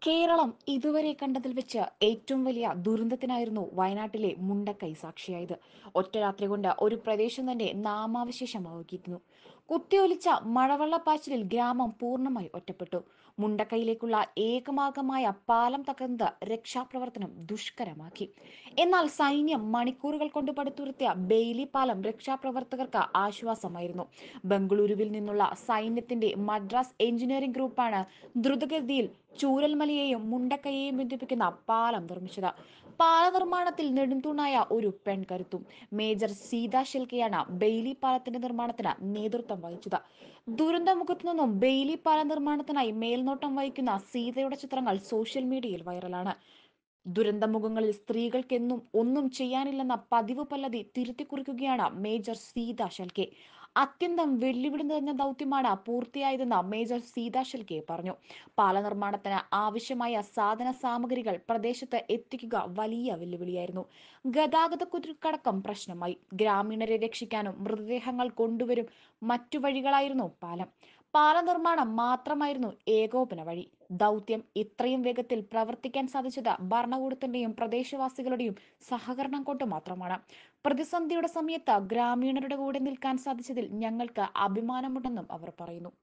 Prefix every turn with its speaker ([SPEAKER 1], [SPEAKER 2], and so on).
[SPEAKER 1] കേരളം ഇതുവരെ കണ്ടതിൽ വെച്ച് ഏറ്റവും വലിയ ദുരന്തത്തിനായിരുന്നു വയനാട്ടിലെ മുണ്ടക്കൈ സാക്ഷിയായത്. ഒറ്റ രാത്രി കൊണ്ട് ഒരു പ്രദേശം തന്നെ നാമാവശേഷമാക്കിയിരുന്നു. കുത്തിയൊലിച്ച മഴവെള്ളപ്പാച്ചിലിൽ ഗ്രാമം പൂർണ്ണമായി ഒറ്റപ്പെട്ടു. മുണ്ടക്കൈയിലേക്കുള്ള ഏകമാർഗമായ പാലം തകർന്നത് രക്ഷാപ്രവർത്തനം ദുഷ്കരമാക്കി. എന്നാൽ സൈന്യം മണിക്കൂറുകൾ കൊണ്ട് പടുത്തുയർത്തിയ ബെയിലി പാലം രക്ഷാപ്രവർത്തകർക്ക് ആശ്വാസമായിരുന്നു. ബംഗളൂരുവിൽ നിന്നുള്ള സൈന്യത്തിന്റെ മദ്രാസ് എഞ്ചിനീയറിംഗ് ഗ്രൂപ്പാണ് ദ്രുതഗതിയിൽ ചൂരൽമലയെയും മുണ്ടക്കയെയും ബന്ധിപ്പിക്കുന്ന പാലം നിർമ്മിച്ചത്. പാല നിർമ്മാണത്തിൽ നെടുംതൂണായ ഒരു പെൺകരുത്തും മേജർ സീത ഷെൽക്കെയാണ് ബെയിലി പാലത്തിന്റെ നിർമ്മാണത്തിന് നേതൃത്വം വഹിച്ചത്. ദുരന്തമുഖത്തു നിന്നും ബെയിലി പാല നിർമ്മാണത്തിനായി മേൽനോട്ടം വഹിക്കുന്ന സീതയുടെ ചിത്രങ്ങൾ സോഷ്യൽ മീഡിയയിൽ വൈറലാണ്. ദുരന്തമുഖങ്ങളിൽ സ്ത്രീകൾക്കെന്നും ഒന്നും ചെയ്യാനില്ലെന്ന പതിവ് പല്ലതി തിരുത്തിക്കുറിക്കുകയാണ് മേജർ സീത ഷെൽക്കെ. അത്യന്തം വെല്ലുവിളി നിറഞ്ഞ ദൗത്യമാണ് പൂർത്തിയായതെന്ന് മേജർ സീത ഷെൽക്കെ പറഞ്ഞു. പാല നിർമ്മാണത്തിന് ആവശ്യമായ സാധന സാമഗ്രികൾ പ്രദേശത്ത് എത്തിക്കുക വലിയ വെല്ലുവിളിയായിരുന്നു. ഗതാഗതക്കുരുക്കടക്കം പ്രശ്നമായി. ഗ്രാമീണരെ രക്ഷിക്കാനും മൃതദേഹങ്ങൾ കൊണ്ടുവരും മറ്റു വഴികളായിരുന്നു പാലം. പാല നിർമ്മാണം മാത്രമായിരുന്നു ഏകോപന വഴി. ദൗത്യം ഇത്രയും വേഗത്തിൽ പ്രവർത്തിക്കാൻ സാധിച്ചത് ഭരണകൂടത്തിന്റെയും പ്രദേശവാസികളുടെയും സഹകരണം കൊണ്ട് മാത്രമാണ്. പ്രതിസന്ധിയുടെ സമയത്ത് ഗ്രാമീണരുടെ കൂടെ നിൽക്കാൻ സാധിച്ചതിൽ ഞങ്ങൾക്ക് അഭിമാനമുണ്ടെന്നും അവർ പറയുന്നു.